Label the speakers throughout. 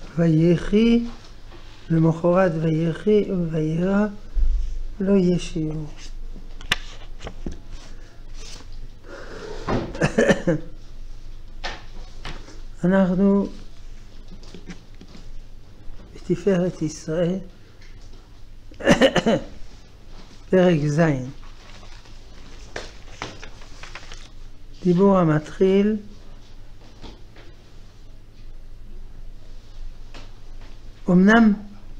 Speaker 1: ויחי, למחרת ויחי וירא, לא יהיה שיעור. אנחנו בתפארת ישראל, פרק ז'. דיבור המתחיל אמנם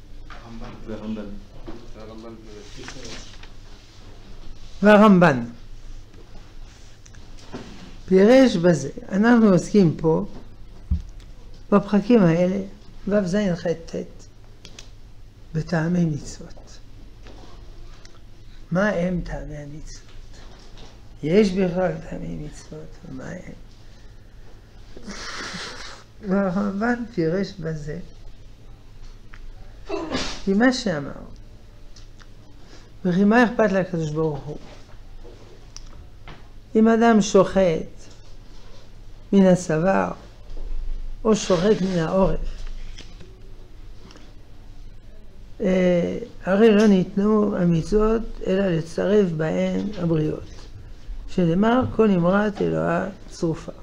Speaker 1: והרמב"ן פירש בזה. אנחנו עוסקים פה בפרקים האלה ו' ז' ח' ט' בטעמי מצוות. מה הם טעמי המצוות? יש בכלל טעמי מצוות, ומה הם? והרמב"ן פירש בזה כי מה שאמר, וכי מה אכפת לקדוש ברוך הוא? אם אדם שוחט מן הצוואר או שוחט מן העורף, הרי לא ניתנו המצוות אלא לצרף בהן הבריות, שנאמר כל נמרת אלוהה צרופה.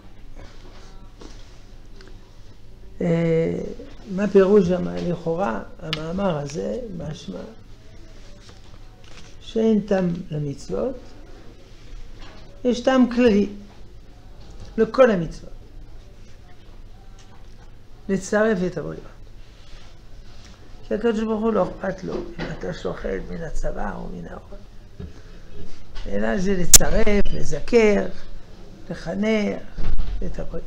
Speaker 1: מה פירוש לכאורה המאמר הזה? משמע שאין טעם למצוות, יש טעם כללי לכל המצוות, לצרף את הבריות. כי הקדוש ברוך הוא לא אכפת לו אם אתה שוחט מן הצוואר או מן העורף, אלא זה לצרף, לזכר, לחנך את הבריות.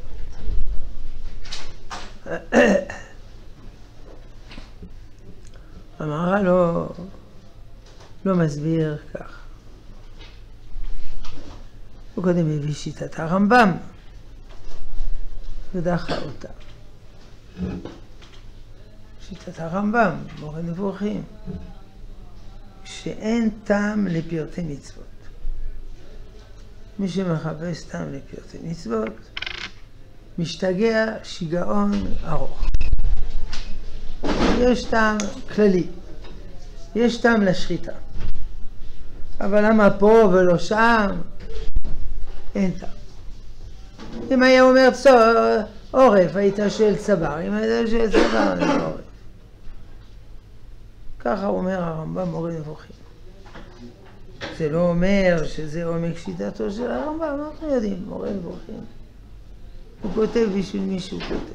Speaker 1: המהר"ל לא מסביר כך. הוא קודם הביא שיטת הרמב"ם ודחה אותה. שיטת הרמב"ם, מורה נבוכים, שאין טעם לפרטי מצוות. מי שמחפש טעם לפרטי מצוות משתגע שיגעון ארוך. יש טעם כללי, יש טעם לשחיטה, אבל למה פה ולא שם? אין טעם. אם היה אומר עורף, היית שואל צוואר, אם היית שואל צוואר, זה עורף. ככה אומר הרמב"ם מורה נבוכים. זה לא אומר שזה עומק שיטתו של הרמב"ם, אנחנו יודעים, מורה נבוכים. הוא כותב בשביל מישהו כותב.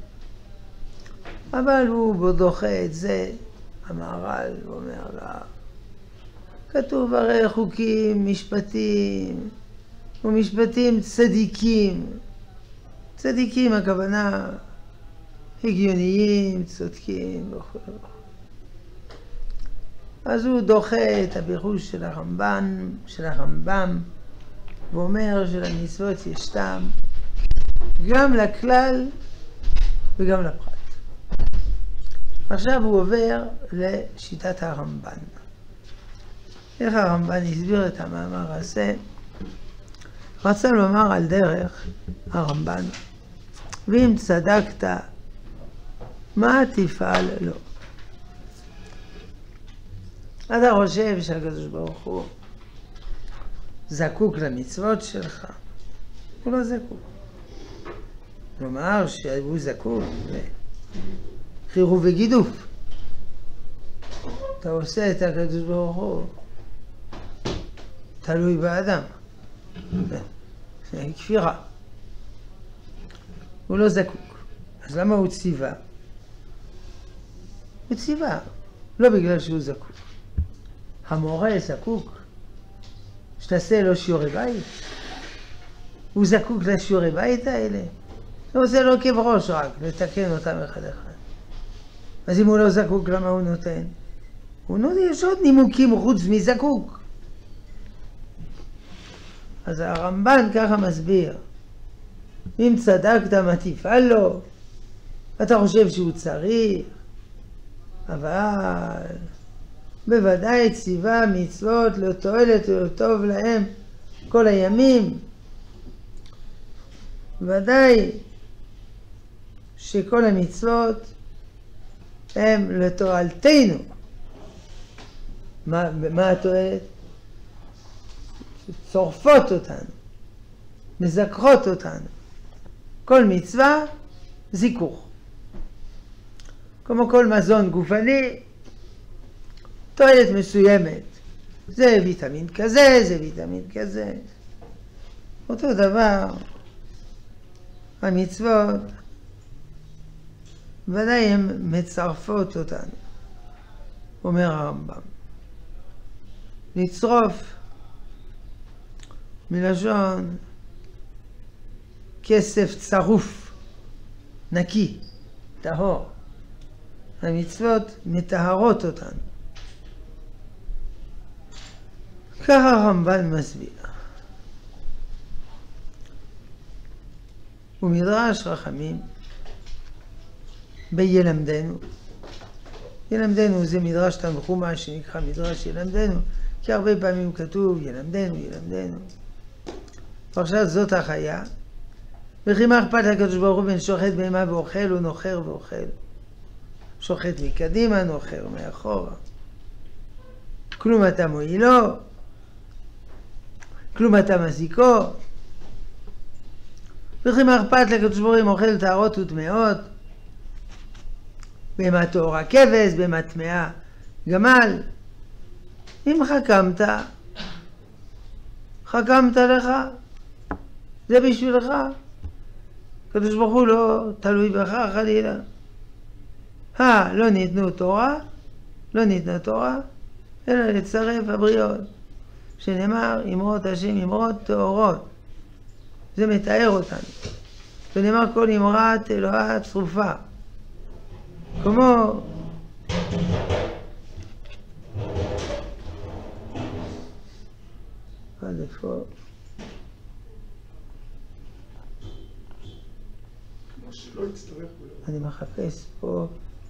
Speaker 1: אבל הוא דוחה את זה, המהר"ל אומר לה, כתוב הרי חוקים, משפטים, ומשפטים צדיקים. צדיקים הכוונה הגיוניים, צודקים וכו'. אז הוא דוחה את הפירוש של הרמב"ם, ואומר שלמצוות יש טעם גם לכלל וגם לפרט. עכשיו הוא עובר לשיטת הרמב"ן. איך הרמב"ן הסביר את המאמר הזה? רצה לומר על דרך הרמב"ן, ואם צדקת, מה תפעל לו? אתה חושב שהקדוש ברוך הוא זקוק למצוות שלך? הוא לא זקוק. כלומר שהוא זקוק לחירוף וגידוף. אתה עושה את הקדוש ברוך הוא תלוי באדם. זה כפירה. הוא לא זקוק. אז למה הוא ציווה? הוא ציווה, לא בגלל שהוא זקוק. המורה זקוק שתעשה לו שיעורי בית. הוא זקוק לשיעורי בית האלה. הוא עושה לו כבראש רק, לתקן אותם אחד אחד. אז אם הוא לא זקוק, למה הוא נותן? הוא נותן, יש עוד נימוקים חוץ מזקוק. אז הרמב"ן ככה מסביר, אם צדקת מה תפעל לו, אתה חושב שהוא צריך, אבל בוודאי ציווה מצוות לתועלת ולטוב להם כל הימים. ודאי שכל המצוות הם לתועלתנו. מה התועלת? צורפות אותנו, מזכרות אותנו. כל מצווה זיכוך. כמו כל מזון גופני, תועלת מסוימת. זה ויטמין כזה, זה ויטמין כזה. אותו דבר, המצוות, ודאי הן מצרפות אותנו, אומר הרמב"ם. לצרוף מלשון כסף צרוף, נקי, טהור. המצוות מטהרות אותנו. ככה הרמב"ן מסביר. ומדרש חכמים בילמדנו. ילמדנו זה מדרש תנחומא שנקרא מדרש ילמדנו, כי הרבה פעמים כתוב ילמדנו, ילמדנו. ועכשיו זאת החיה. וכי מה אכפת לקדוש ברוך הוא בין שוחט בהמה ואוכל ונוחר ואוכל? שוחט מקדימה, נוחר מאחורה. כלום אתה מועילו, כלום אתה מזיקו. וכי מה אכפת לקדוש ברוך הוא אם אוכל טהרות וטמאות? בהמה טהורה כבש, בהמה טמאה גמל. אם חכמת לך, זה בשבילך. הקדוש ברוך הוא לא תלוי בך חלילה. לא ניתנו תורה, אלא לצרף הבריות. שנאמר, אמרות השם אמרות טהורות. זה מתאר אותנו. ונאמר כל אמרת אלוהה צרופה. כמו עד איפה? אני מחפש פה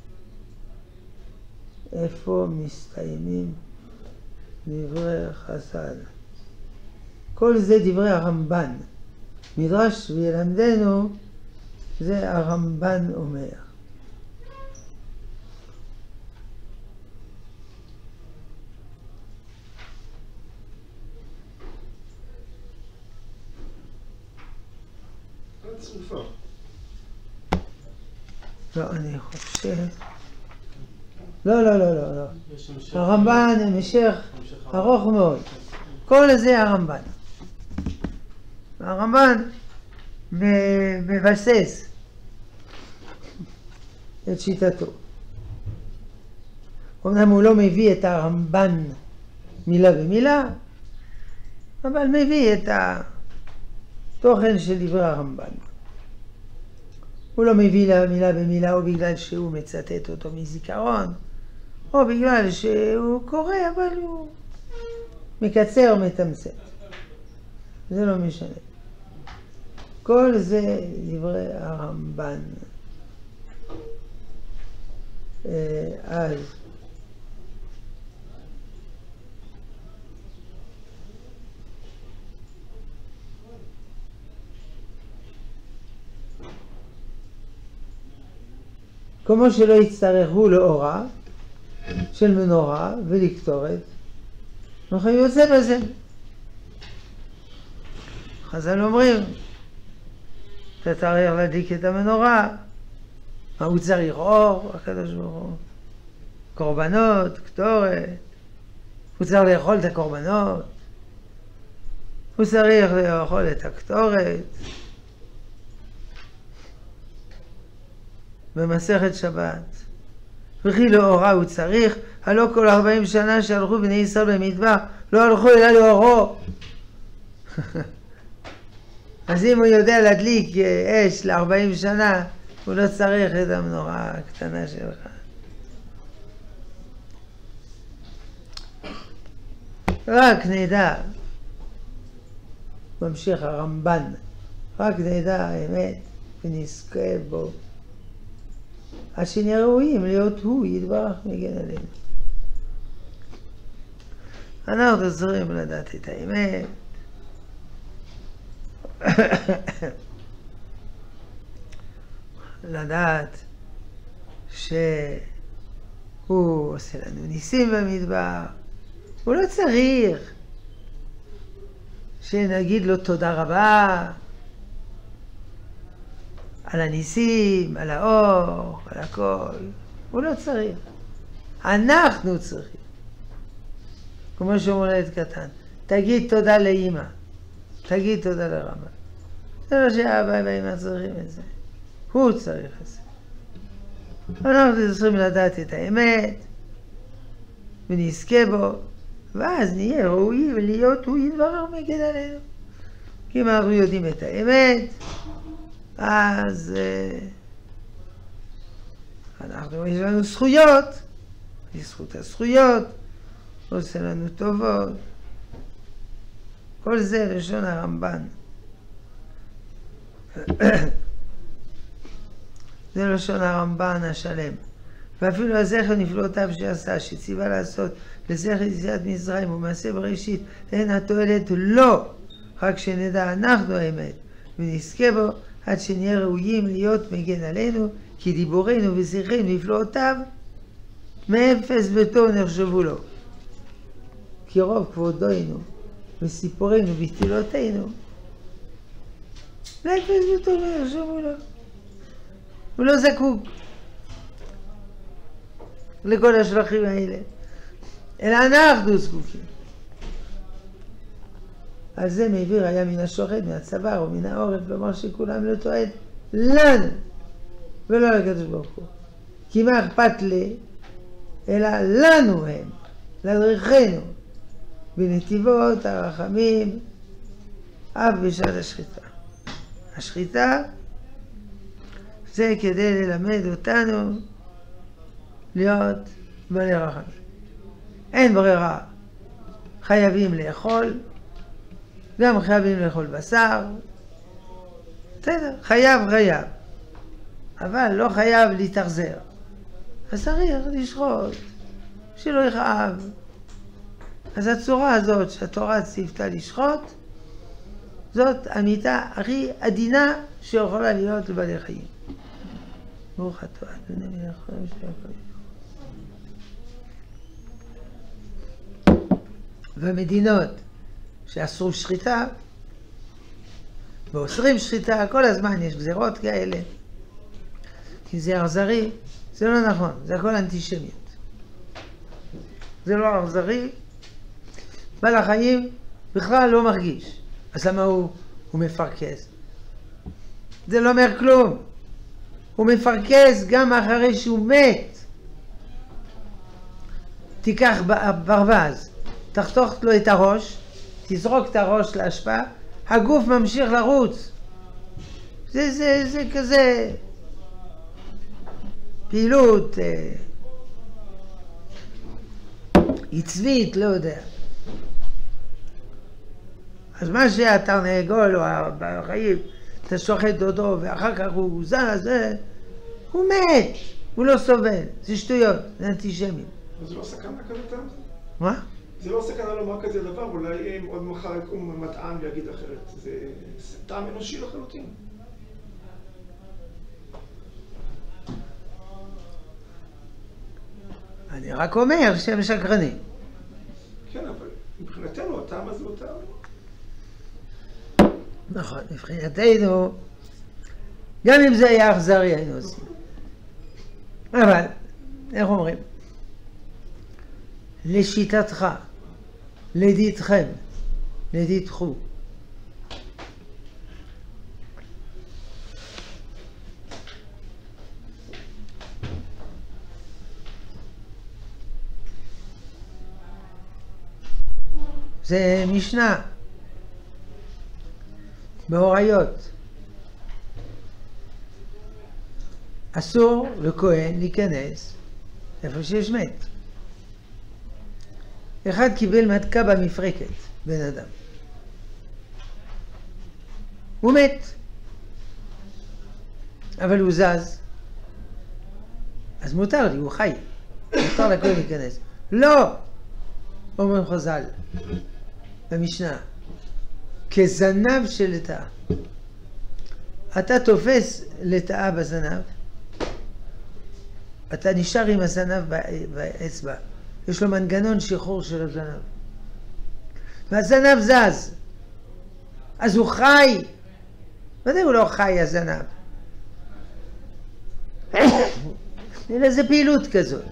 Speaker 1: איפה מסתיימים דברי חז"ל. כל זה דברי הרמב"ן. מדרש וילמדנו זה הרמב"ן אומר. לא, אני חושב... לא. הרמב"ן המשך ארוך מאוד. כל זה הרמב"ן. הרמב"ן מבסס את שיטתו. אמנם הוא לא מביא את הרמב"ן מילה במילה, אבל מביא את התוכן של דברי הרמב"ן. הוא לא מביא לה מילה במילה או בגלל שהוא מצטט אותו מזיכרון, או בגלל שהוא קורא אבל הוא מקצר או מתמצת. זה לא משנה. כל זה דברי הרמב"ן. אז כמו שלא יצטרכו לאורה של מנורה ולקטורת, אנחנו יוצא בזה. חז"ל אומרים, אתה צריך להדליק את המנורה, מה הוא צריך? אור, הקדוש ברוך הוא, קורבנות, קטורת, הוא צריך לאכול את הקורבנות, הוא צריך לאכול את הקטורת. במסכת שבת, וכי לאורה הוא צריך, הלא כל 40 שנה שהלכו בני ישראל במדבר, לא הלכו אלא לאורו. אז אם הוא יודע להדליק אש ל40 שנה, הוא לא צריך את המנורה הקטנה שלך. רק נדע, ממשיך הרמב"ן, רק נדע האמת ונזכה בו. עד שנהיה ראויים להיות הוא יתברך מגן עלינו. אנחנו צריכים לדעת את האמת. לדעת הוא עושה לנו ניסים במדבר. הוא לא צריך שנגיד לו תודה רבה על הניסים, על האור, על הכל. הוא לא צריך. אנחנו צריכים. כמו שאומר לילד קטן, תגיד תודה לאמא, תגיד תודה לרמה. זה לא שהאבא והאמא צריכים את זה. הוא צריך את זה. אנחנו צריכים לדעת את האמת, ונזכה בו, ואז נהיה ראויים להיות הוא יתברך מגן עלינו. כי אם אנחנו יודעים את האמת, אז אנחנו, יש לנו זכויות, בזכות הזכויות, עושה לנו טובות. כל זה לשון הרמב"ן. זה לשון הרמב"ן השלם. ואפילו הזכר נפלאותיו שעשה, שציווה לעשות לזכר יציאת מצרים ומעשה בראשית, אין התועלת לא, רק שנדע אנחנו האמת, ונזכה בו עד שנהיה ראויים להיות מגן עלינו, כי דיבורנו וזכרנו נפלאותיו, מאפס וטוב נחשבו לו. כי רוב כבודנו וסיפורנו ותהילותינו, מאפס וטוב נחשבו לו. הוא לא זקוק לכל השלכים האלה, אלא אנחנו זקוקים. על זה מעביר היה מן השוחט, מהצוואר או מן העורף, לומר שכולם לא תועד לנו, ולא לקדוש ברוך הוא. כי מה אכפת לי, אלא לנו הם, לדרכנו, בנתיבות הרחמים, אף בשעת השחיטה. השחיטה זה כדי ללמד אותנו להיות בעלי רחמים. אין ברירה, חייבים לאכול, גם חייבים לאכול בשר, בסדר, חייב, אבל לא חייב להתאכזר. אז צריך לשחוט, שלא יכאב. אז הצורה הזאת שהתורה ציוותה לשחוט, זאת המיטה הכי עדינה שיכולה להיות לבעלי חיים. ברוך אתה אדוני מלך העולם שהכל. במדינות שאסרו שחיטה, ואוסרים שחיטה, כל הזמן יש גזירות כאלה. כי זה אכזרי, זה לא נכון, זה הכל אנטישמיות. זה לא אכזרי, בעל החיים בכלל לא מרגיש. אז למה הוא מפרכס? זה לא אומר כלום. הוא מפרכס גם אחרי שהוא מת. תיקח ברווז, תחתוך לו את הראש, תזרוק את הראש להשפעה, הגוף ממשיך לרוץ. זה כזה פעילות עצבית, לא יודע. אז מה שהתרנגול או החיים, אתה שוחט אותו ואחר כך הוא זז, הוא מת, הוא לא סובל, זה שטויות, זה אנטישמיות.
Speaker 2: זה לא סכנה כזה טעם?
Speaker 1: מה?
Speaker 2: זה לא סכנה לומר כזה דבר, אולי אם עוד מחר יקום מדען ויגיד אחרת. זה טעם אנושי לחלוטין.
Speaker 1: אני רק אומר שהם שקרנים.
Speaker 2: כן, אבל מבחינתנו הטעם הזה הוא טעם.
Speaker 1: נכון, מבחינתנו, גם אם זה היה אכזרי היינו עושים. אבל, איך אומרים? לשיטתך, לדיתכם, לדיתכו. זה משנה בהוריות. אסור לכהן להיכנס איפה שיש מת. אחד קיבל מתקה במפרקת, בן אדם. הוא מת, אבל הוא זז. אז מותר לי, הוא חי. מותר לכהן להיכנס. לא! אומרים חז"ל במשנה, כזנב של לטאה. אתה תופס לטאה בזנב, אתה נשאר עם הזנב באצבע. יש לו מנגנון שחרור של הזנב. והזנב זז. אז הוא חי. ודאי הוא לא חי הזנב. אין איזה פעילות כזאת.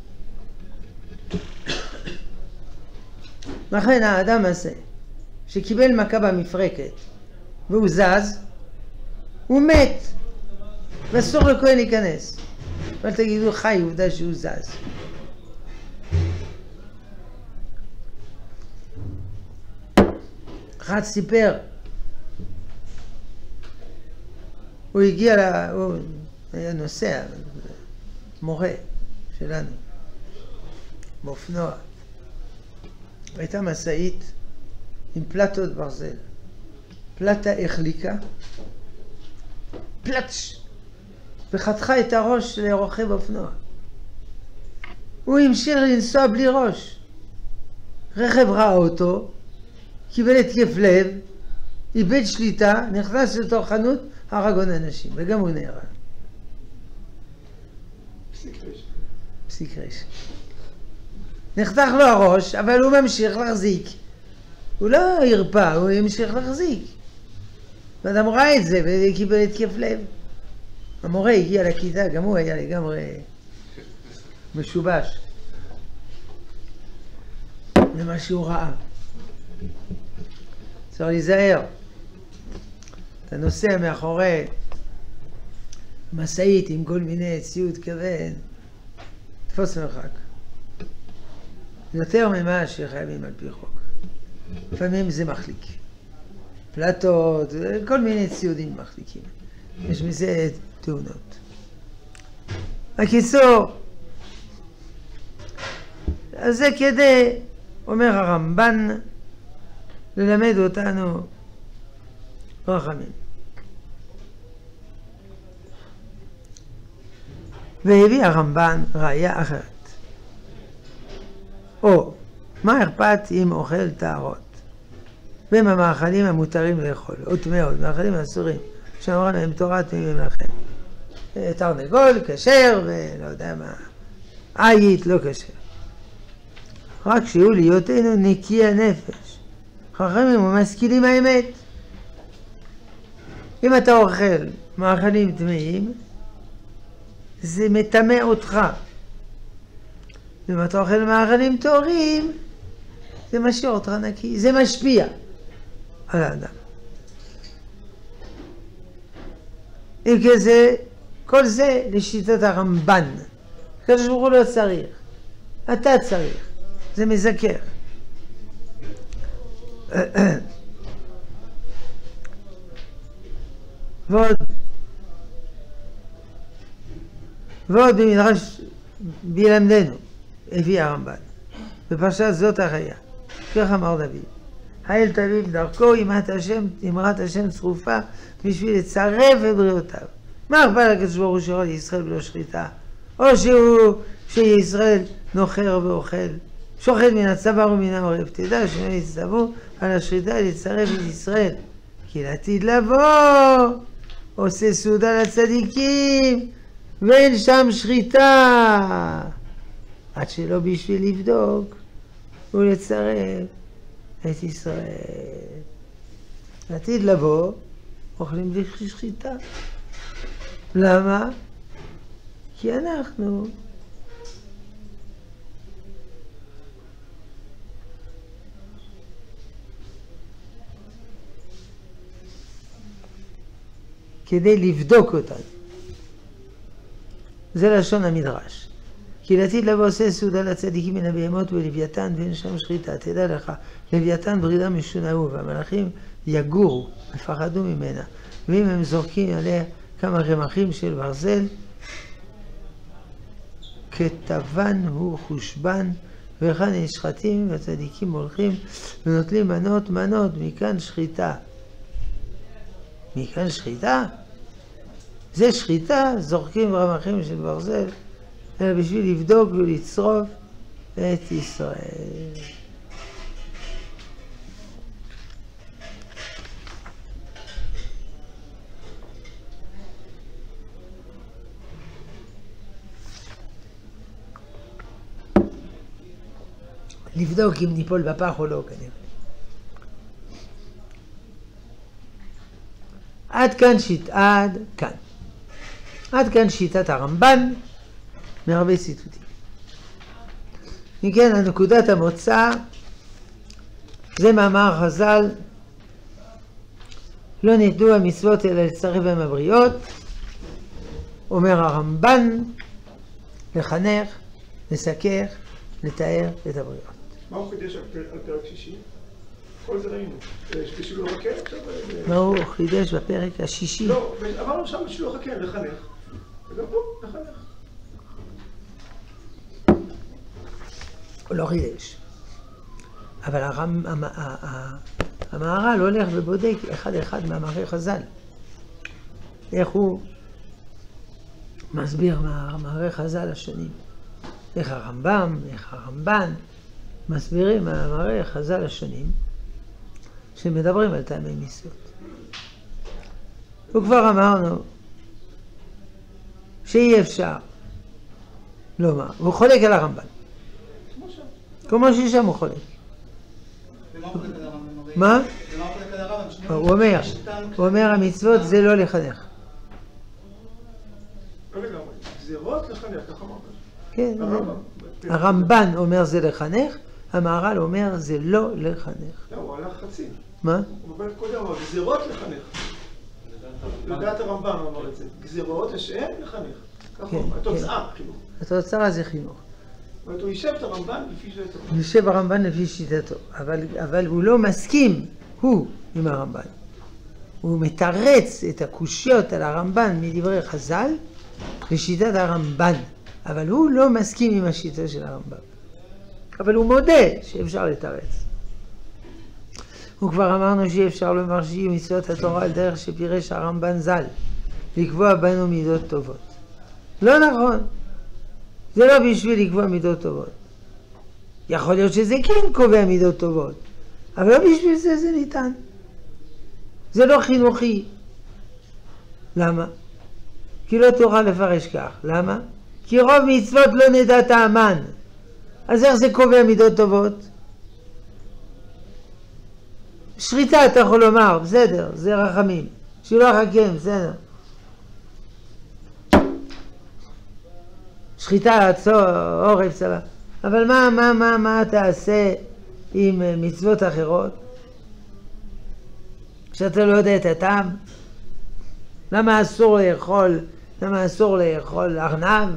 Speaker 1: לכן האדם הזה, שקיבל מכה במפרקת, והוא זז, הוא מת. ואסור לכהן להיכנס. אבל תגידו חי, עובדה שהוא זז. אחד סיפר, הוא הגיע, הוא היה נוסע, מורה שלנו, באופנוע. הייתה מסעית עם פלטות ברזל. פלטה החליקה, פלטש, וחתכה את הראש לרוכב אופנוע. הוא המשיך לנסוע בלי ראש. רכב ראה אותו, קיבל התקף לב, איבד שליטה, נכנס לתוך חנות, הרג עוד אנשים, וגם הוא נהרג. פסיק רש. נחתך לו הראש, אבל הוא ממשיך להחזיק. הוא לא הרפא, הוא המשיך להחזיק. ואדם ראה את זה וקיבל התקף לב. המורה הגיע לכיתה, גם הוא היה לגמרי משובש. זה מה שהוא ראה. צריך להיזהר. אתה נוסע מאחורי מסעית עם כל מיני ציוד כבד, תפוס מרחק. יותר ממה שחייבים על פי חוק. לפעמים זה מחליק. פלטות, כל מיני ציודים מחליקים. יש מזה תאונות. בקיצור, אז זה כדי, אומר הרמב"ן, ללמד אותנו רחמים. והביא הרמב"ן ראיה אחרת. או, מה אכפת אם אוכל טהרות? והם המאכלים המותרים לאכול, או טמאות, מאכלים אסורים, שאמרה להם תורה תמימים לכם. תרנגול, כשר, ולא יודע מה, עית, לא כשר. רק שיהיו להיותנו נקי הנפש. חכמים ומשכילים האמת. אם אתה אוכל מאכלים טמאים, זה מטמא אותך. אם אתה אוכל מאכלים טהורים, זה משאיר אותך נקי, זה משפיע על האדם. אם כזה, כל זה לשיטת הרמב"ן. הקדוש ברוך הוא לא צריך, אתה צריך, זה מזכר. ועוד במדרש בילמדנו, הביא הרמב"ן, בפרשת זאת הראיה, כך אמר דוד, האל תביא בדרכו אמרת השם צרופה בשביל לצרף את בריאותיו. מה אכפת לקדוש ברוך הוא שיהיה ישראל בלא שחיטה? או שישראל נוחר ואוכל, שוחט מן הצוואר ומן העורף. תדע שהם יצטוו על השחיטה לצרף את ישראל, כי לעתיד לבוא עושה סעודה לצדיקים ואין שם שחיטה, עד שלא בשביל לבדוק ולצרף את ישראל. לעתיד לבוא אוכלים בלי שחיטה. למה? כי אנחנו כדי לבדוק אותנו. זה לשון המדרש. כי לעתיד לבוא עושה סעודה לצדיקים מן הבהמות ולוויתן ואין שם שחיטה. תדע לך, לוויתן ברידה משונה הוא, והמלאכים יגורו, מפחדו ממנה. ואם הם זורקים עליה כמה רמחים של ברזל, כתבן הוא חושבן, וכאן נשחטים והצדיקים הולכים ונוטלים מנות, מכאן שחיטה. מכאן שחיטה? זה שחיטה, זורקים רמחים של ברזל, אלא בשביל לבדוק ולצרוף את ישראל. לבדוק אם ניפול בפח או לא כנראה. עד כאן שיטת הרמב"ן מהרבה ציטוטים. אם כן, הנקודת המוצא זה מאמר חז"ל, לא ניתנו המצוות אלא לצרף בהם הבריות. אומר הרמב"ן, לחנך, לסקר, לתאר את הבריות.
Speaker 2: מה הוא חידש על פרק שישי? כל זה ראינו. בשילוח הקן עכשיו?
Speaker 1: מה הוא חידש בפרק השישי?
Speaker 2: לא, אמרנו שם בשילוח הקן, לחנך. וגם פה, לחנך.
Speaker 1: הוא לא חידש. אבל המהר"ל הולך ובודק אחד מאמרי חז"ל. איך הוא מסביר מאמרי חז"ל השונים. איך הרמב"ם, איך הרמב"ן מסבירים מאמרי חז"ל השונים שמדברים על טעמי מצוות. וכבר אמרנו שאי אפשר לומר, והוא חולק על הרמב"ן. כמו ששם הוא חולק. מה? הוא אומר המצוות זה לא לחנך.
Speaker 2: גזירות לחנך, ככה אמרת.
Speaker 1: כן, הרמב"ן אומר זה לחנך, המהר"ל אומר זה לא לחנך.
Speaker 2: לא, הוא הלך חצי.
Speaker 1: מה?
Speaker 2: הוא אומר קודם, הוא אמר גזירות לחנך. לדעת הרמב"ן הוא אמר את זה. גזירות לשם לחנך. ככה הוא אמר, התוצאה, חינוך.
Speaker 1: התוצאה זה חינוך.
Speaker 2: זאת אומרת, הוא יישב את הרמב"ן לפי שיטתו.
Speaker 1: יישב הרמב"ן לפי שיטתו, אבל הוא לא מסכים, הוא עם הרמב"ן. הוא מתרץ את הקושיות על הרמב"ן מדברי חז"ל לשיטת הרמב"ן, אבל הוא לא מסכים עם השיטה של הרמב"ן. אבל הוא מודה שאפשר לתרץ. וכבר אמרנו שאי אפשר לומר שיהיו מצוות התורה על דרך שפירש הרמב"ן ז"ל, לקבוע בנו מידות טובות. לא נכון. זה לא בשביל לקבוע מידות טובות. יכול להיות שזה כן קובע מידות טובות, אבל לא בשביל זה ניתן. זה לא חינוכי. למה? כי לא תוכל לפרש כך. למה? כי רוב מצוות לא נדע טעמן. אז איך זה קובע מידות טובות? שחיטה אתה יכול לומר, בסדר, זה רחמים. שילוח הקן, בסדר. שחיטה, עורף, סבבה. אבל מה תעשה עם מצוות אחרות? שאתה לא יודע את הטעם? למה אסור לאכול ארנב?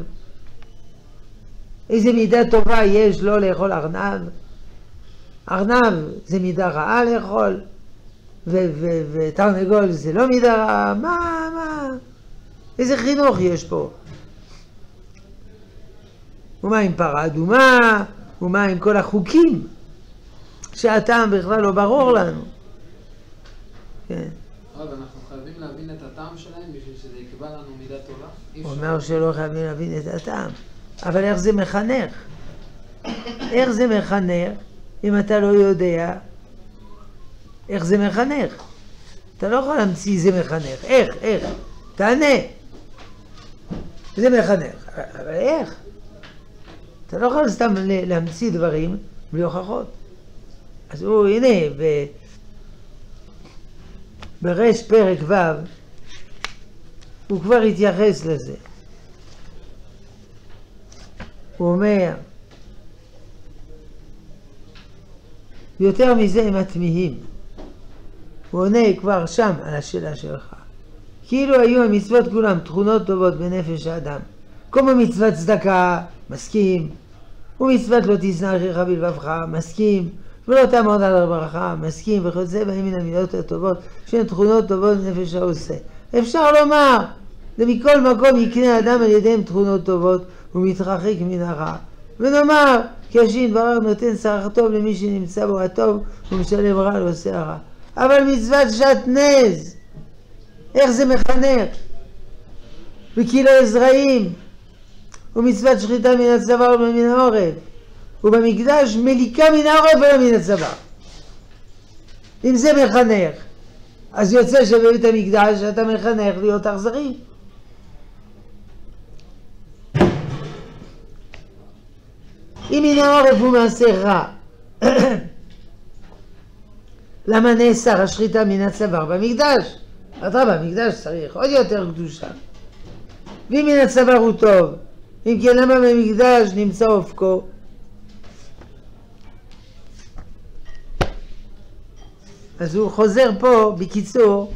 Speaker 1: איזה מידה טובה יש לא לאכול ארנב? ארנב זה מידה רעה לאכול, ותרנגול זה לא מידה רעה. מה? איזה חינוך יש פה? ומה עם פרה אדומה? ומה עם כל החוקים שהטעם בכלל לא ברור לנו? כן.
Speaker 3: אבל אנחנו חייבים להבין את הטעם שלהם בשביל שזה יקבע לנו מידה טובה.
Speaker 1: הוא אומר שלא חייבים להבין את הטעם. אבל איך זה מחנך? איך זה מחנך אם אתה לא יודע איך זה מחנך? אתה לא יכול להמציא זה מחנך. איך? תענה. זה מחנך. אבל איך? אתה לא יכול סתם להמציא דברים בלי הוכחות. אז הוא, הנה, ברש פרק ו' הוא כבר התייחס לזה. הוא אומר, יותר מזה הם התמיהים. הוא עונה כבר שם על השאלה שלך. כאילו היו המצוות כולם תכונות טובות בנפש האדם. כמו מצוות צדקה, מסכים. ומצוות לא תשנא אחיך בלבבך, מסכים. ולא תעמוד על הברכה, מסכים. וכיוצא בהם מן המידות הטובות שהן תכונות טובות בנפש העושה. אפשר לומר, ומכל מקום יקנה אדם על ידיהם תכונות טובות ומתרחק מן הרע. ונאמר, כי השם יתברך נותן שכר טוב למי שנמצא בו הטוב ומשלם רע לעושה הרע. אבל מצוות שעטנז, איך זה מחנך? וכאילו הזרעים, ומצוות שחיטה מן הצוואר ומן העורף, ובמקדש מליקה מן העורף ולא מן הצוואר. אם זה מחנך, אז יוצא שבבית המקדש אתה מחנך להיות אכזרי. אם מן העורף הוא מעשה רע, למה נאסר השחיטה מן הצוואר במקדש? אדרבה, במקדש צריך עוד יותר קדושה. ואם מן הצוואר הוא טוב, אם כן למה במקדש נמצא אופקו? אז הוא חוזר פה בקיצור.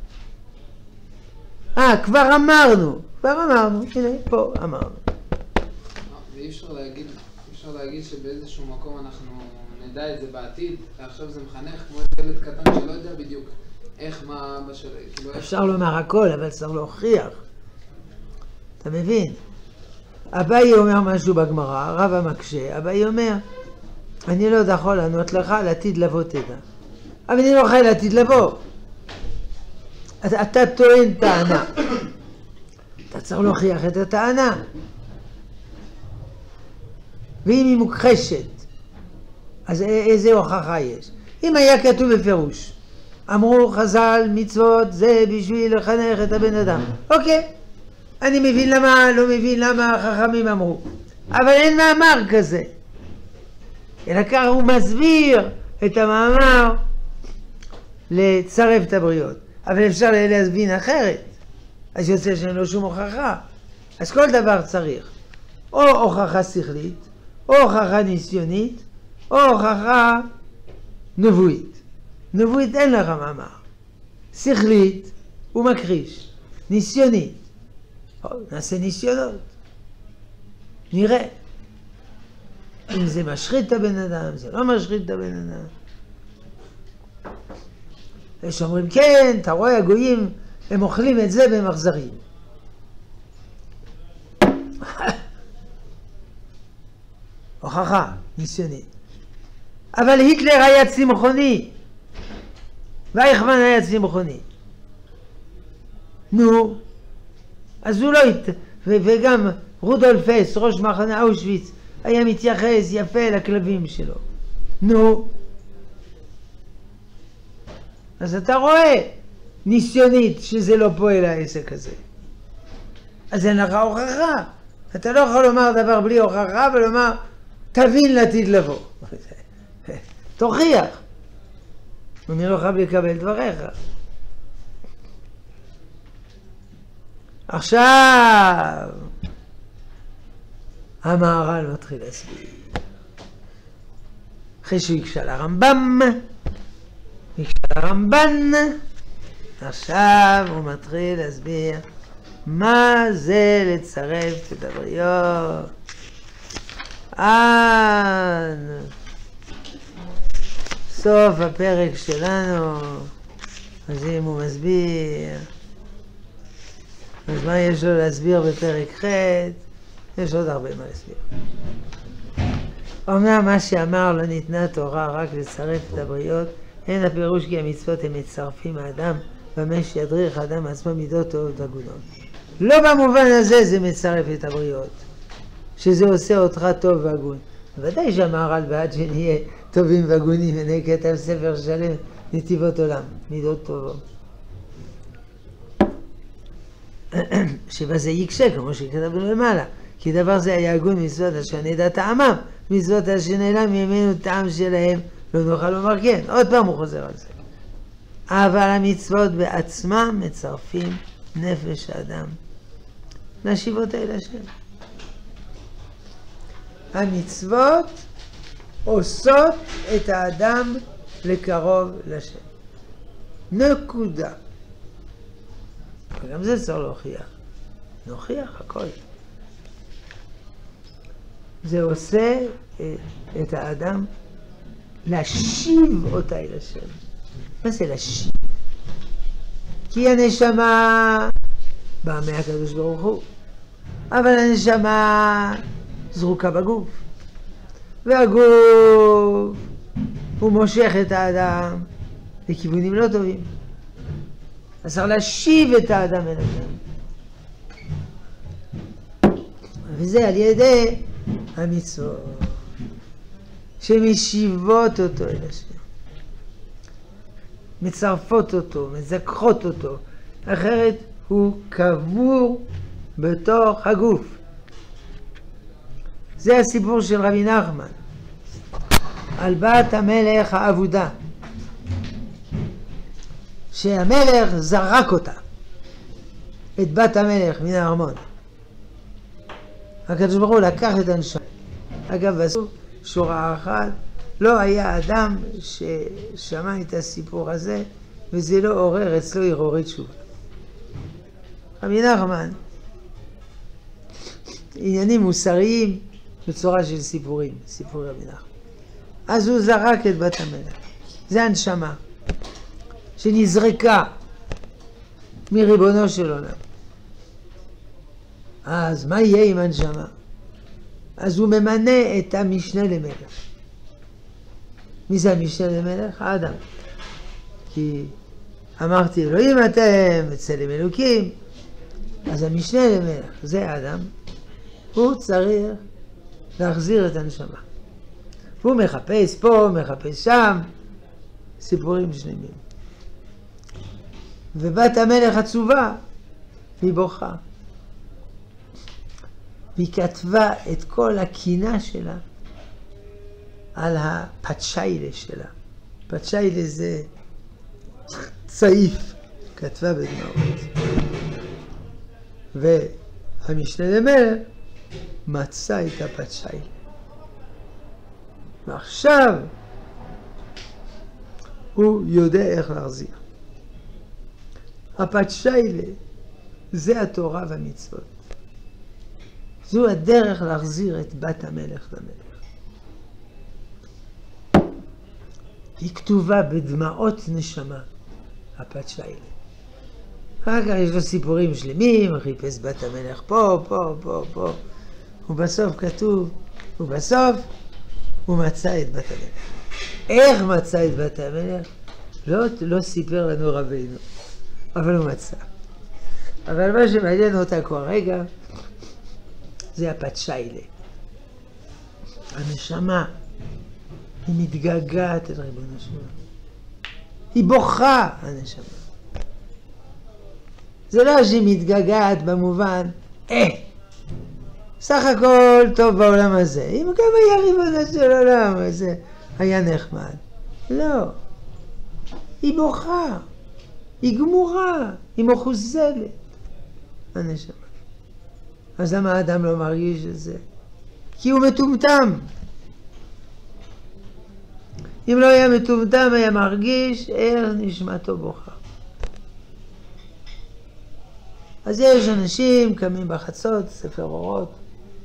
Speaker 1: כבר אמרנו, הנה פה אמרנו.
Speaker 3: ואי אפשר להגיד שבאיזשהו מקום אנחנו נדע את זה בעתיד, ועכשיו זה מחנך כמו ילד קטן שלא יודע בדיוק איך, מה אבא שלו, כאילו...
Speaker 1: אפשר לומר הכל, אבל צריך להוכיח. אתה מבין? אביי אומר משהו בגמרא, הרב המקשה, אביי אומר, אני לא יכול לענות לך על עתיד לבוא תדע. אבל אני לא חי לעתיד לבוא. אתה טוען טענה. אתה צריך להוכיח את הטענה. ואם היא מוכחשת, אז איזה הוכחה יש? אם היה כתוב בפירוש, אמרו חז"ל מצוות זה בשביל לחנך את הבן אדם. אוקיי, אני מבין למה, לא מבין למה החכמים אמרו. אבל אין מאמר כזה. אלא כך הוא מסביר את המאמר לצרף את הבריות. אבל אפשר להסבין אחרת. אז יוצא שאין לו שום הוכחה. אז כל דבר צריך. או הוכחה שכלית, או הוכחה ניסיונית, או הוכחה נבואית. נבואית אין לך מאמר. שכלית הוא מכחיש. ניסיונית. נעשה ניסיונות. נראה. אם זה משחית את הבן אדם, זה לא משחית את הבן אדם. יש אומרים, כן, אתה רואה, הגויים, הם אוכלים את זה והם אכזרים. הוכחה, ניסיונית. אבל היטלר היה צמחוני, ואייכמן היה צמחוני. נו, אז הוא לא וגם רודולף הס, ראש מחנה אושוויץ, היה מתייחס יפה לכלבים שלו. נו, אז אתה רואה ניסיונית שזה לא פועל העסק הזה. אז אין לך הוכחה. אתה לא יכול לומר דבר בלי הוכחה ולומר תבין לעתיד לבוא. תוכיח. אני לא חייב לקבל דבריך. עכשיו המהר"ל מתחיל להסביר. אחרי שהוא יקשה לרמב"ם, יקשה לרמב"ן, עכשיו הוא מתחיל להסביר מה זה לצרף את הבריות. עד סוף הפרק שלנו. אז אם הוא מסביר, אז מה יש לו להסביר בפרק ח'? יש עוד הרבה מה להסביר. אומנם מה שאמר לא ניתנה תורה רק לצרף את הבריות, אין הפירוש כי המצוות הם מצרפים האדם במה שידריך האדם עצמו מידות טובות והגונות. לא במובן הזה זה מצרף את הבריות, שזה עושה אותך טוב והגון. בוודאי שהמהר"ל בעד שנהיה טובים והגונים, הנה כתב ספר שלם נתיבות עולם, מידות טובות. שבזה יקשה, כמו שכתבנו למעלה, כי דבר זה היה הגון מצוות אשר נדע טעמם, מצוות אשר נעלם ממנו טעם שלהם, לא נוכל לומר כן. עוד פעם הוא חוזר על זה. אבל המצוות בעצמם מצרפים נפש האדם להשיבו אל השם. המצוות עושות את האדם לקרוב לשם. נקודה. וגם זה צריך להוכיח. נוכיח הכל. זה עושה את האדם להשיב אותה אל השם. מה זה להשיב? כי הנשמה באה מהקדוש ברוך הוא, אבל הנשמה זרוקה בגוף, והגוף הוא מושך את האדם לכיוונים לא טובים. אז צריך להשיב את האדם אל השם, וזה על ידי המצוות שמשיבות אותו אל השם, מצרפות אותו, מזכחות אותו, אחרת הוא קבור בתוך הגוף. זה הסיפור של רבי נחמן. על בת המלך האבודה, שהמלך זרק אותה, את בת המלך מן הארמון. הקדוש ברוך הוא לקח את הנשמה. אגב, עשו שורה אחת, לא היה אדם ששמע את הסיפור הזה וזה לא עורר אצלו הרהורי תשובה. רבי נחמן, עניינים מוסריים בצורה של סיפורים, סיפור רבי נחמן. אז הוא זרק את בת המלך. זה הנשמה שנזרקה מריבונו של עולם. אז מה יהיה עם הנשמה? אז הוא ממנה את המשנה למלך. מי זה המשנה למלך? האדם. כי אמרתי אלוהים אתם, צלם אלוקים. אז המשנה למלך זה האדם. הוא צריך להחזיר את הנשמה. הוא מחפש פה, מחפש שם, סיפורים שלמים. ובת המלך עצובה, היא בוכה. והיא כתבה את כל הקינה שלה על הפצ'יילה שלה. פצ'יילה זה צעיף, כתבה בדמעות. והמשנה למלך מצא את הפצ'יילה. ועכשיו הוא יודע איך להחזיר. הפצ'יילה זה התורה והמצוות. זו הדרך להחזיר את בת המלך למלך. היא כתובה בדמעות נשמה, הפצ'יילה. אחר כך יש לו סיפורים שלמים, חיפש בת המלך פה, פה, פה, פה. ובסוף כתוב, ובסוף הוא מצא את בת המלך. איך מצא את בת המלך? לא סיפר לנו רבינו, אבל הוא מצא. אבל מה שמעניין אותה כל רגע, זה הפצ'יילה. הנשמה, היא מתגעגעת אל ריבונו של עולם. היא בוכה, הנשמה. זה לא שהיא מתגעגעת במובן, סך הכל טוב בעולם הזה. אם גם היה ריבונו של עולם, אז היה נחמד. לא. היא בוכה. היא גמורה. היא מחוזלת. הנשמה. אז למה האדם לא מרגיש את זה? כי הוא מטומטם. אם לא היה מטומטם, היה מרגיש איך נשמתו בוכה. אז יש אנשים קמים בחצות, ספר אורות,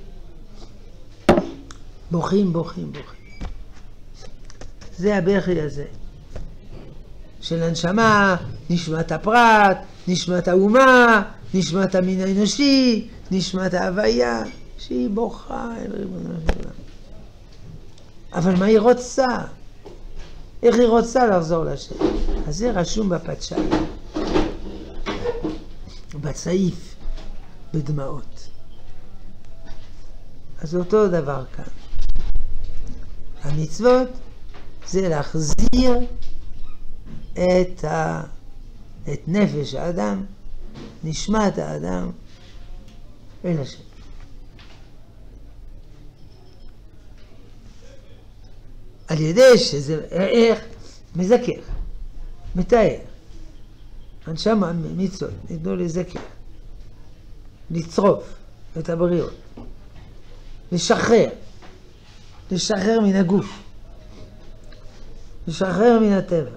Speaker 1: בוכים, בוכים, בוכים. זה הבכי הזה. של הנשמה, נשמת הפרט, נשמת האומה, נשמת המין האנושי, נשמת ההוויה, שהיא בוכה אל ריבונו של עולם. אבל מה היא רוצה? איך היא רוצה לחזור לשם? אז זה רשום בפצ'יילה. בצעיף, בדמעות. אז אותו דבר כאן. המצוות זה להחזיר את נפש האדם, נשמת האדם, אל השם. על ידי שזה, איך? מזכר, מתאר. הנשמה מצוות, ניתנו לזכר, לצרוף את הבריאות, לשחרר מן הגוף, לשחרר מן הטבע,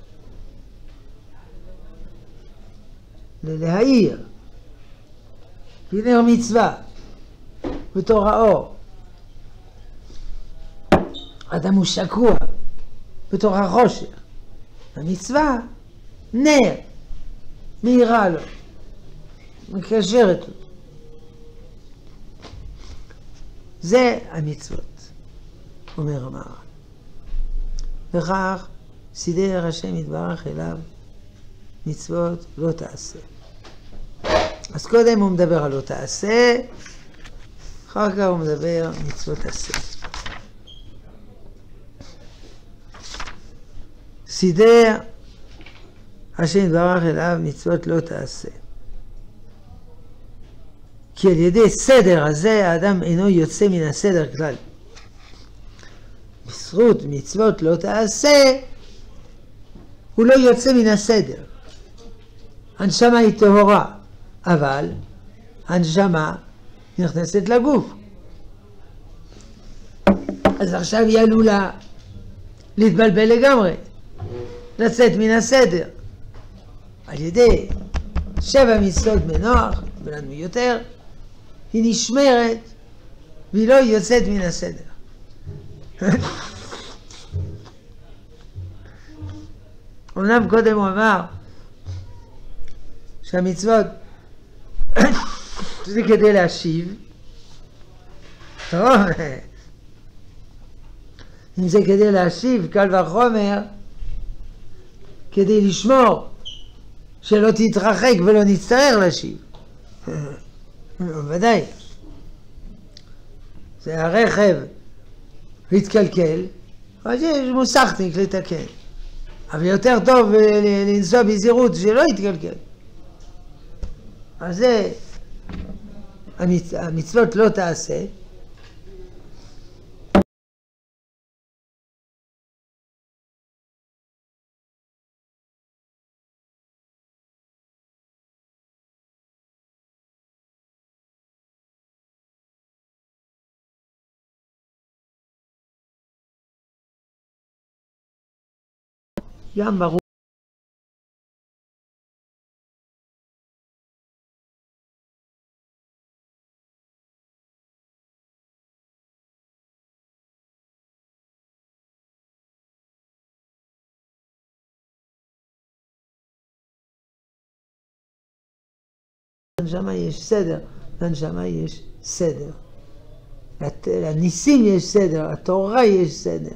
Speaker 1: להאיר, כנר מצווה, בתור האור. אדם הוא שקוע בתור החושך. המצווה, נר, מהירה לו, מקשרת לו. זה המצוות, אומר המהר"ל. וכך סידר השם יתברך אליו מצוות לא תעשה. אז קודם הוא מדבר על לא תעשה, אחר כך הוא מדבר מצוות תעשה. סידר השם יתברך אליו מצוות לא תעשה. כי על ידי סדר הזה האדם אינו יוצא מן הסדר כלל. בזכות מצוות לא תעשה, הוא לא יוצא מן הסדר. הנשמה היא טהורה, אבל הנשמה נכנסת לגוף. אז עכשיו היא עלולה להתבלבל לגמרי, לצאת מן הסדר. על ידי 7 מצוות בנוח, ולנו יותר, היא נשמרת והיא לא יוצאת מן הסדר. אומנם קודם הוא אמר שהמצוות זה כדי להשיב, טוב, אם זה כדי להשיב, קל וחומר כדי לשמור שלא תתרחק ולא נצטרך להשיב. ודאי, זה הרכב התקלקל, אז יש מוסכניק לתקן, אבל יותר טוב לנסוע בזהירות שלא יתקלקל. אז זה המצוות לא תעשה, גם ברור. לנשמה יש סדר, לנשמה יש סדר. לניסים יש סדר, לתורה יש סדר.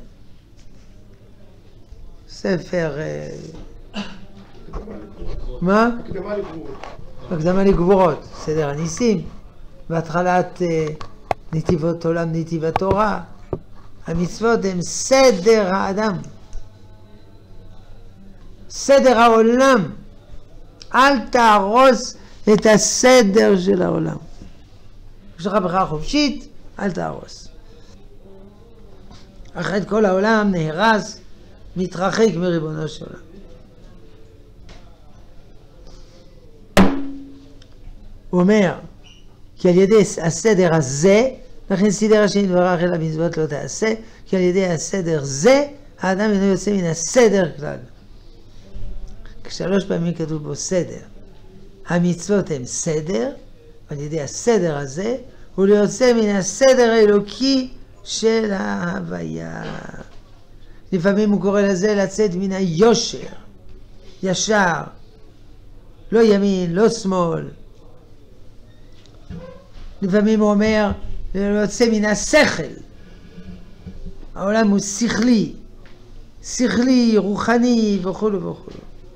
Speaker 1: ספר... מה?
Speaker 2: הקדמה לגבורות.
Speaker 1: הקדמה לגבורות, סדר הניסים, בהתחלת נתיבות עולם, נתיב התורה. המצוות הם סדר האדם, סדר העולם. אל תהרוס את הסדר של העולם. יש לך בחירה חופשית, אל תהרוס. אחרת כל העולם נהרס, מתרחק מריבונו של עולם. הוא אומר, כי על ידי הסדר הזה, לכן סידר השם יתברך אל המצוות לא תעשה, כי על ידי הסדר זה, האדם אינו יוצא מן הסדר כלל. 3 פעמים כתוב בו סדר. המצוות הם סדר, על ידי הסדר הזה, הוא לא יוצא מן הסדר האלוקי של ההוויה. לפעמים הוא קורא לזה לצאת מן היושר, ישר, לא ימין, לא שמאל. לפעמים הוא אומר, לא יוצא מן השכל. העולם הוא שכלי, שכלי, רוחני וכו' וכו'.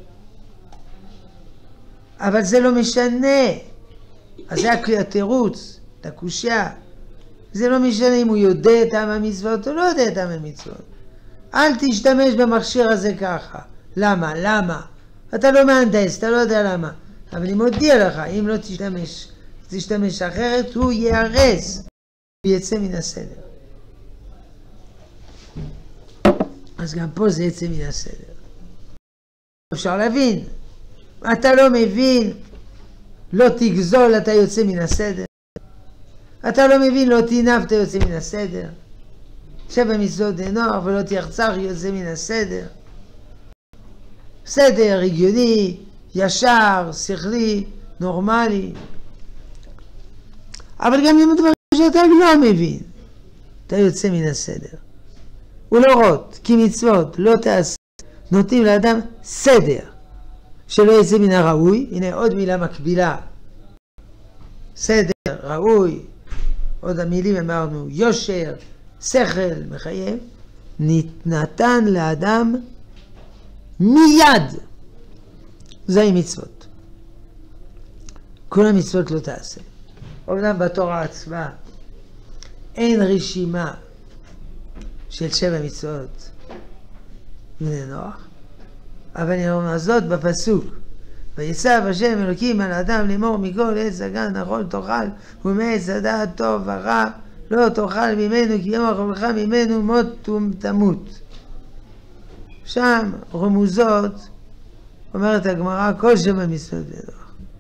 Speaker 1: אבל זה לא משנה. אז זה התירוץ, הקושיה. זה לא משנה אם הוא יודע את טעם המצוות או לא יודע את טעם המצוות. אל תשתמש במכשיר הזה ככה. למה? למה? אתה לא מהנדס, אתה לא יודע למה. אבל אני מודיע לך, אם לא תשתמש אחרת, הוא ייהרס. הוא יצא מן הסדר. אז גם פה זה יצא מן הסדר. אפשר להבין. אתה לא מבין, לא תגזול, אתה יוצא מן הסדר. אתה לא מבין, לא תינף, אתה יוצא מן הסדר. 7 מצוות בנוח ולא תרצח, יוצא מן הסדר. סדר, הגיוני, ישר, שכלי, נורמלי. אבל גם אם הדברים שאתה לא מבין, אתה יוצא מן הסדר. ולהורות, כי מצוות לא תעשה, נותנים לאדם סדר. שלא יצא מן הראוי, הנה עוד מילה מקבילה. סדר, ראוי, עוד המילים אמרנו, יושר, שכל, מחייב, נתן לאדם מיד. זה מצוות. כל המצוות לא תעשה. אומנם בתורה עצמה אין רשימה של 7 מצוות בני נוח, אבל אני אומר זאת בפסוק, ויצב השם אלוקים על האדם לאמור מכל עץ הגן נכון תאכל ומעץ הדעת טוב ורע לא תאכל ממנו כי יום אכולך ממנו מות תמות. שם רמוזות, אומרת הגמרא, כל שם המצוות בידו.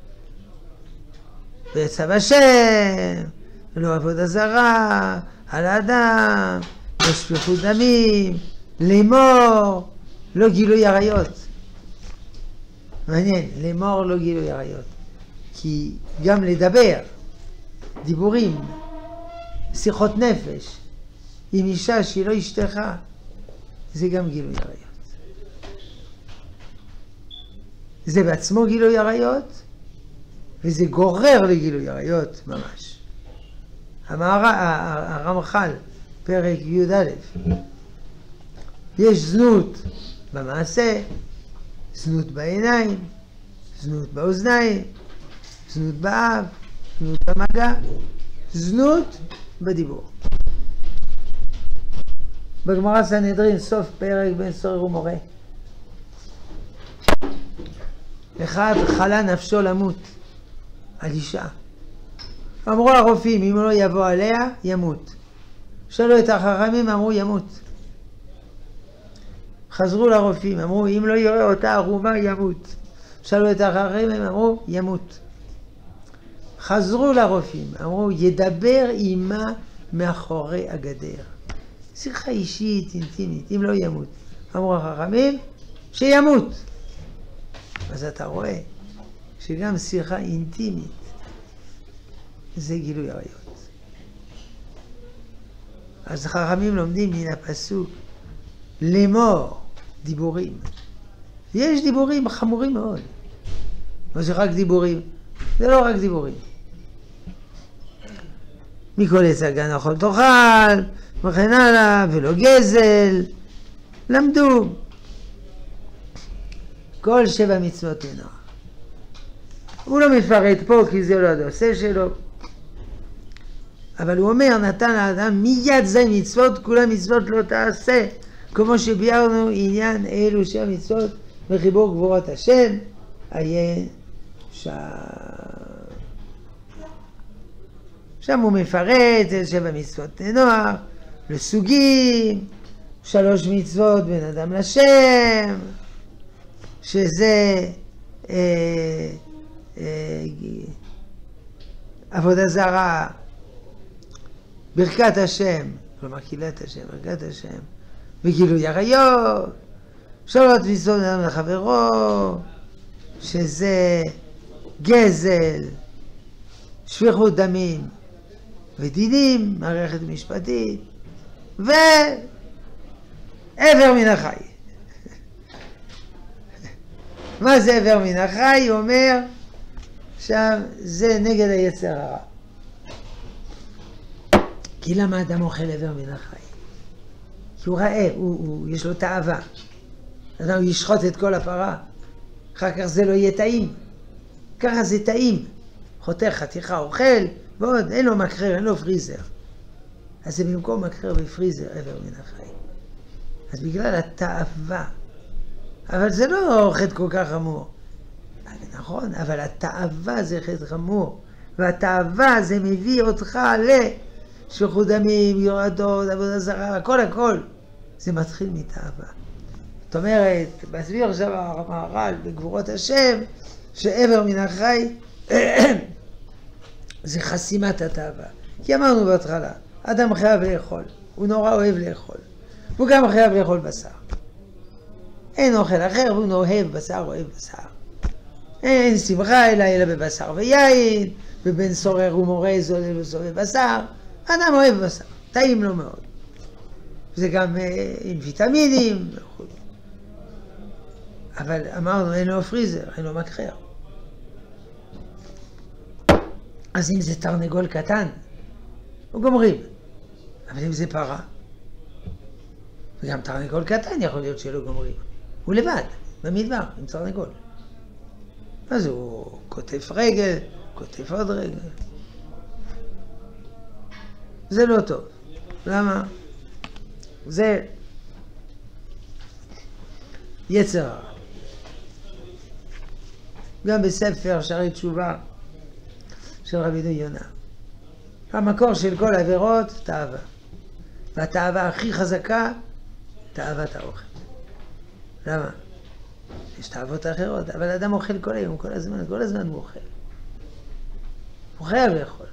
Speaker 1: ועצב השם, לא עבודה זרה, על האדם, לא שפיכות דמים, לאמור, לא גילוי עריות. מעניין, לאמור לא גילוי עריות. כי גם לדבר, דיבורים, שיחות נפש, עם אישה שהיא לא אשתך, זה גם גילוי עריות. זה בעצמו גילוי עריות, וזה גורר לגילוי עריות ממש. הרמח"ל, פרק י"א, יש זנות במעשה, זנות בעיניים, זנות באוזניים, זנות באף, זנות במגע, זנות בדיבור. בגמרא סנהדרין, סוף פרק בן סורר ומורה. אחד חלה נפשו למות על אישה. אמרו הרופאים, אם לא יבוא עליה, ימות. שאלו את החכמים, אמרו ימות. חזרו לרופאים, אמרו, אם לא יראה אותה ערומה, ימות. שאלו את החכמים, אמרו, ימות. חזרו לרופאים, אמרו, ידבר עימה מאחורי הגדר. שיחה אישית, אינטימית, אם לא ימות. אמרו החכמים, שימות. אז אתה רואה שגם שיחה אינטימית זה גילוי עריות. אז החכמים לומדים מן הפסוק לאמור, דיבורים. יש דיבורים חמורים מאוד. אבל זה רק דיבורים. זה לא רק דיבורים. מכל עץ הגן אכול תאכל, וכן הלאה, ולא גזל. למדו. כל 7 מצוות לנוער. הוא לא מפרט פה כי זה לא הנושא שלו. אבל הוא אומר, נתן לאדם מיד זה מצוות, כולם מצוות לא תעשה. כמו שביארנו עניין אלו שהמצוות וחיבור גבורת השם, עיין שם הוא מפרט 7 מצוות לנוער, לסוגים, 3 מצוות בין אדם לשם, שזה עבודה זרה, ברכת השם, כלומר קהילת השם, ברכת השם, וגילוי עריות, 3 מצוות בין אדם לחברו, שזה גזל, שפיכות דמים ודינים, מערכת משפטית, ועבר מן החי. מה זה עבר מן החי? הוא אומר שם זה נגד היצר הרע. כי למה אדם אוכל עבר מן החי? כי הוא רעב, יש לו תאווה. אדם הוא ישחוט את כל הפרה, אחר כך זה לא יהיה טעים. ככה זה טעים. חותך חתיכה, אוכל, ועוד אין לו מקרר, אין לו פריזר. אז זה במקום מקרר ופריזר עבר מן החי. אז בגלל התאווה, אבל זה לא חטא כל כך חמור. נכון, אבל התאווה זה חטא חמור. והתאווה זה מביא אותך לשפיכות דמים, יורדות, עבודה זרה, הכל. זה מתחיל מתאווה. זאת אומרת, מסביר עכשיו המהר"ל בגבורות השם, שעבר מן החי זה חסימת התאווה. כי אמרנו בהתחלה, אדם חייב לאכול, הוא נורא אוהב לאכול. הוא גם חייב לאכול בשר. אין אוכל אחר, והוא אוהב בשר, אוהב בשר. אין שמחה אלא בבשר ויין, ובן סורר ומורה זולל וסובב בשר. אדם אוהב בשר, טעים לו מאוד. זה גם עם ויטמינים וכו'. אבל אמרנו, אין לו פריזר, אין לו מקרר. אז אם זה תרנגול קטן, הוא גומרים. אבל אם זה פרה, וגם תרנגול קטן יכול להיות שלא גומרים. הוא לבד, במדבר, עם תרנגול. אז הוא כותף רגל, כותף עוד רגל. זה לא טוב. למה? זה יצר הרע. גם בספר שערי תשובה של רבינו יונה. המקור של כל העבירות, תאווה. והתאווה הכי חזקה, תאוות האוכל. למה? יש תאוות אחרות, אבל האדם אוכל כל היום, כל הזמן הוא אוכל. הוא חייב לאכול.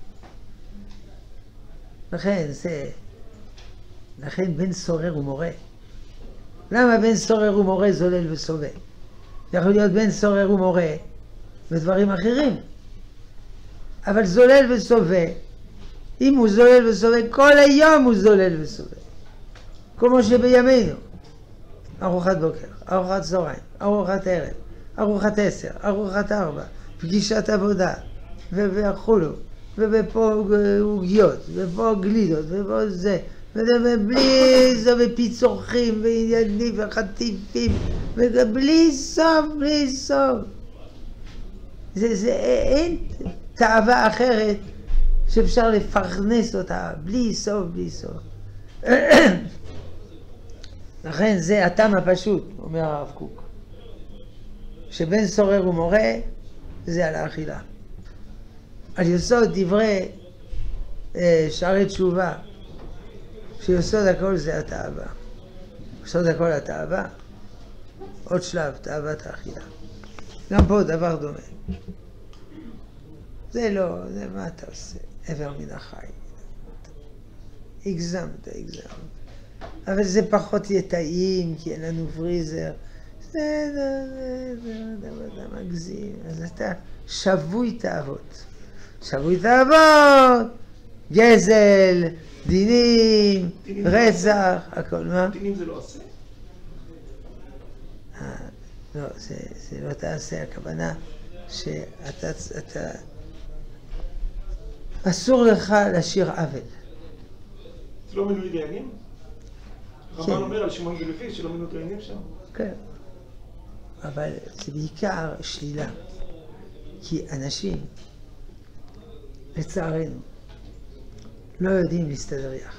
Speaker 1: לכן בן סורר ומורה. למה בן סורר ומורה זולל וסובא? יכול להיות בן סורר ומורה ודברים אחרים. אבל זולל וסובא, אם הוא זולל וסובא, כל היום הוא זולל וסובא. כמו שבימינו. ארוחת בוקר, ארוחת צהריים, ארוחת ערב, ארוחת 10, ארוחת 4, פגישת עבודה, וכולו, ופה עוגיות, ופה גלידות, ופה זה, ובלי זה, ופיצוחים, ועניינים, וחטיפים, ובלי סוף, בלי סוף. אין תאווה אחרת שאפשר לפרנס אותה, בלי סוף, בלי סוף. לכן זה הטעם הפשוט, אומר הרב קוק. שבן סורר ומורה זה על האכילה. על יסוד דברי שערי תשובה, שיסוד הכל זה התאווה. יסוד הכל התאווה, עוד שלב, תאוות האכילה. גם פה דבר דומה. זה לא, זה מה אתה עושה? עבר מן החי. הגזמת. אבל זה פחות יהיה טעים, כי אין לנו פריזר. זה מגזים. אז אתה שבוי תאוות. גזל, דינים, רצח, הכל. מה?
Speaker 2: דינים זה לא עושה?
Speaker 1: לא, זה לא תעשה. הכוונה שאתה... אסור לך להשאיר עוול.
Speaker 2: זה לא מינוי דיינים? רמב"ן אומר על שמעון ולוי שלא מינוי דיינים שם.
Speaker 1: כן. אבל זה בעיקר שלילה. כי אנשים, לצערנו, לא יודעים להסתדר יחד.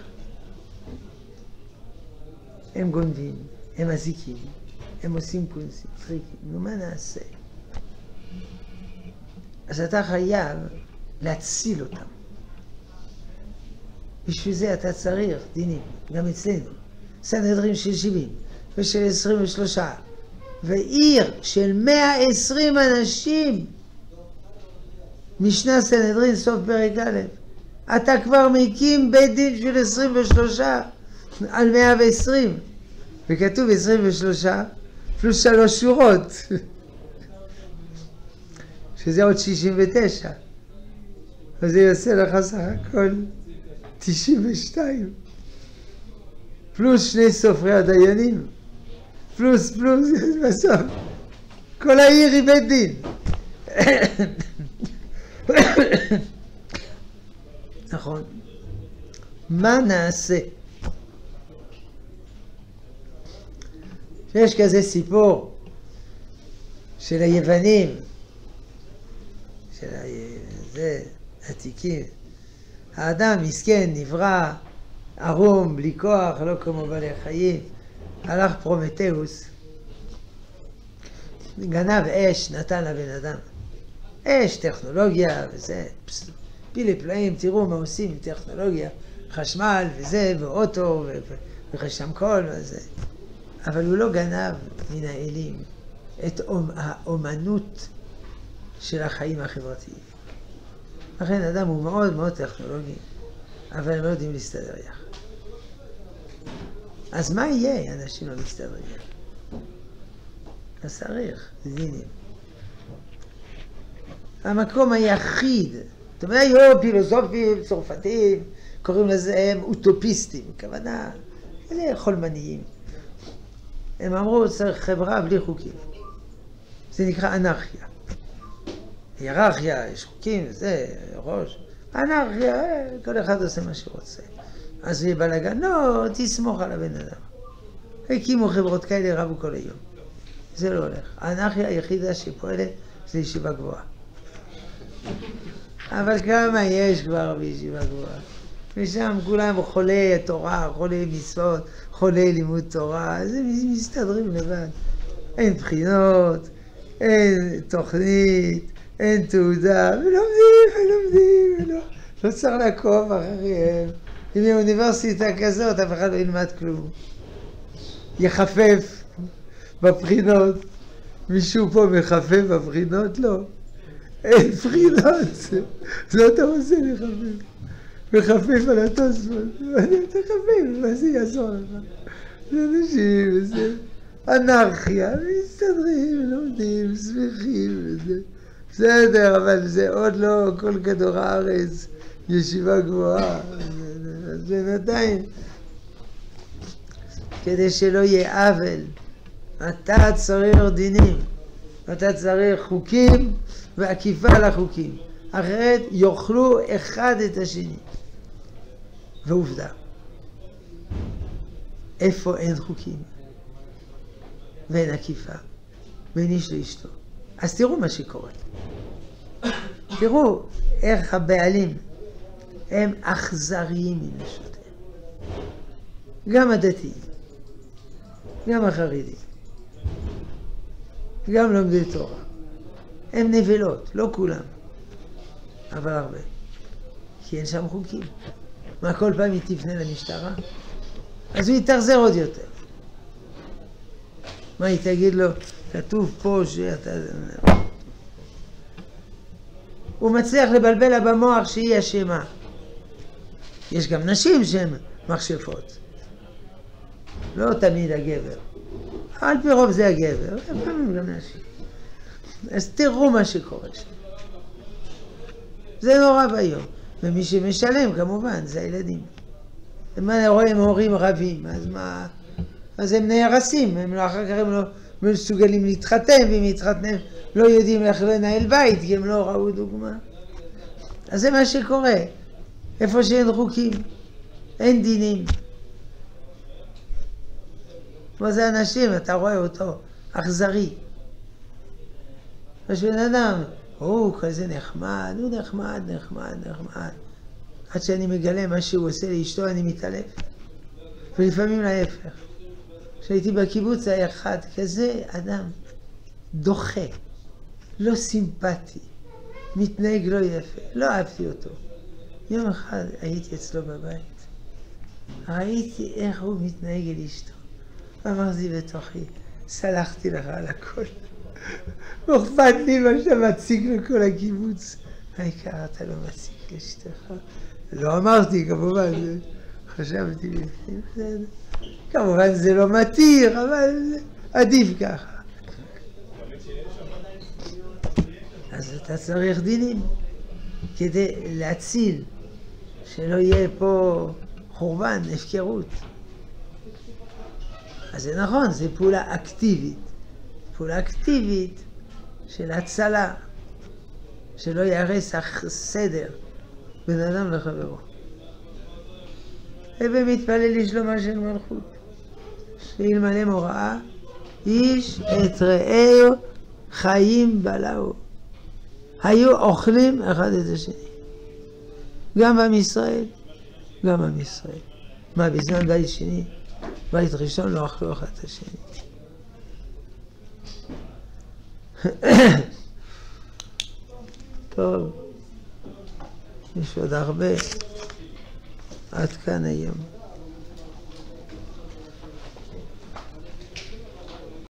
Speaker 1: הם גונבים, הם מזיקים, הם עושים קונסים, טריקים. נו, מה נעשה? אז אתה חייב להציל אותם. בשביל זה אתה צריך דינים, גם אצלנו. סנהדרין של 70 ושל 23, ועיר של 120 אנשים. משנה סנהדרין, סוף פרק א'. אתה כבר מקים בית דין של 23 על 120. וכתוב 23 פלוס 3 שורות. שזה עוד 69. אז זה יוצא לך סך הכל 92. פלוס 2 סופרי הדיינים. פלוס, בסוף. כל העיר היא בית דין. נכון. מה נעשה? יש כזה סיפור של היוונים, של עתיקים. האדם מסכן, נברא, ערום, בלי כוח, לא כמו בעלי חיים. הלך פרומטאוס, גנב אש, נתן לבן אדם. אש, טכנולוגיה וזה, פילי פלאים, תראו מה עושים עם טכנולוגיה, חשמל וזה, ואוטו, וחשמקול וזה. אבל הוא לא גנב מן האלים את האומנות של החיים החברתיים. לכן אדם הוא מאוד מאוד טכנולוגי, אבל הם לא יודעים להסתדר יחד. אז מה יהיה? אנשים לא מסתדרים. אז צריך, דינים. המקום היחיד, זאת אומרת, היו פילוסופים, צרפתים, קוראים לזה הם אוטופיסטים, כוונה, אלה חולמניים. הם אמרו, צריך חברה בלי חוקים. זה נקרא אנרכיה. היררכיה, יש חוקים, זה, ראש. אנרכיה, כל אחד עושה מה שרוצה. אז יהיה בלגן, לא, תסמוך על הבן אדם. הקימו חברות כאלה, רבו כל היום. זה לא הולך. האנרכיה היחידה שפועלת זה ישיבה גבוהה. אבל כמה יש כבר בישיבה גבוהה? ושם כולם חולי תורה, חולי מצוות, חולי לימוד תורה, אז הם מסתדרים לבד. אין בחינות, אין תוכנית, אין תעודה, ולומדים, לא צריך לעקוב אחריהם. אם יהיה אוניברסיטה כזאת, אף אחד לא ילמד כלום. יחפף בבחינות. מישהו פה מחפף בבחינות? לא. אין בחינות. לא אתה רוצה לחפף. מחפף על התוספות. אתה חפף, מה זה יעזור לך? זה אנשים, וזה אנרכיה, מסתדרים, לומדים, שמחים, וזה. בסדר, אבל זה עוד לא כל כדור הארץ, ישיבה גבוהה. אז בינתיים, כדי שלא יהיה עוול, אתה צריך דינים, אתה צריך חוקים ועקיפה לחוקים, אחרת יאכלו אחד את השני. ועובדה, איפה אין חוקים ואין עקיפה בין איש לאשתו? אז תראו מה שקורה. תראו איך הבעלים הם אכזריים מנשותיהם. גם הדתיים, גם החרדים, גם לומדי תורה. הם נבלות, לא כולם, אבל הרבה. כי אין שם חוקים. מה, כל פעם היא תפנה למשטרה? אז הוא יתאכזר עוד יותר. מה, היא תגיד לו, כתוב פה שאתה... הוא מצליח לבלבל לה במוח שהיא אשמה. יש גם נשים שהן מכשפות. לא תמיד הגבר. על פי רוב זה הגבר, לפעמים גם נשים. אז תראו מה שקורה שם. זה נורא ביום. ומי שמשלם כמובן זה הילדים. מה רואים הורים רבים, אז מה? אז הם נהרסים, הם לא, אחר כך הם לא מסוגלים להתחתן, ואם יתחתנים לא יודעים איך לנהל בית, כי הם לא ראו דוגמה. אז זה מה שקורה. איפה שאין חוקים, אין דינים. כמו זה אנשים, אתה רואה אותו, אכזרי. יש בן אדם, הוא כזה נחמד, הוא נחמד. עד שאני מגלה מה שהוא עושה לאשתו, אני מתעלף. ולפעמים להפך. כשהייתי בקיבוץ היה אחד כזה אדם דוחה, לא סימפטי, מתנהג לא יפה, לא אהבתי אותו. יום אחד הייתי אצלו בבית, ראיתי איך הוא מתנהג אל אשתו. אמרתי בתוכי, סלחתי לך על הכל. לא אכפת לי מה שאתה מציג לכל הקיבוץ. העיקר אתה לא מציג לאשתך. לא אמרתי כמובן, חשבתי בפנים. כמובן זה לא מתיר, אבל עדיף ככה. אז אתה צריך דינים כדי להציל, שלא יהיה פה חורבן, הפקרות. אז זה נכון, זה פעולה אקטיבית. פעולה אקטיבית של הצלה, שלא יהרס הסדר בין אדם לחברו. ומתפלל לשלומה של מלכות, שאלמלא מוראה, איש את רעהו חיים בלעו. היו אוכלים אחד את השני. גם עם ישראל, גם עם ישראל. מה, בזמן בית שני, בית ראשון לא אכלו אחד את השני. טוב, יש עוד הרבה. עד כאן היום.